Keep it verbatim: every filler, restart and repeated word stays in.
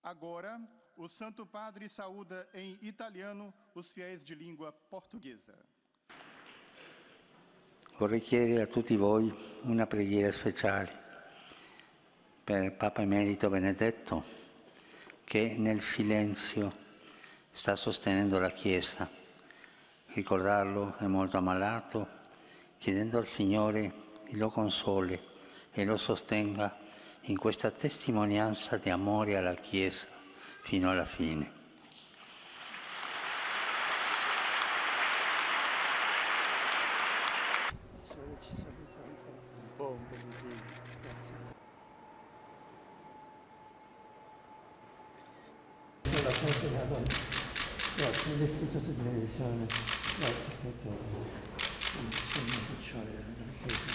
Agora, o Santo Padre saúda em italiano os fiéis de língua portuguesa. Vorrei chiedere a tutti voi una preghiera speciale per Papa Emerito Benedetto, che nel silenzio sta sostenendo la Chiesa. Ricordarlo è molto ammalato, chiedendo al Signore che lo consoli e lo sostenga in questa testimonianza di amore alla Chiesa fino alla fine. Grazie dell'istituto di televisione, grazie per tutto.